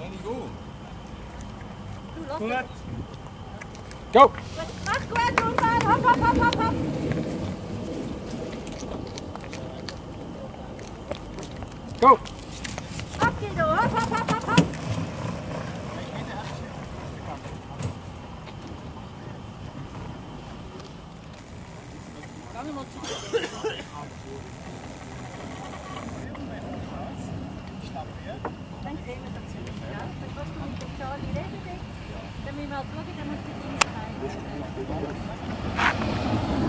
Gut. Go! Mach gut, Unfall! Hopp, hopp, hopp, hopp, hopp! Go! Hopp, Guido! Hopp, hopp, hopp, hopp, hopp! Dann sehen wir das nicht, ja? Dann kannst du mit dem Charlie reden, dann müssen wir halt schauen, dann musst du die Dienste rein.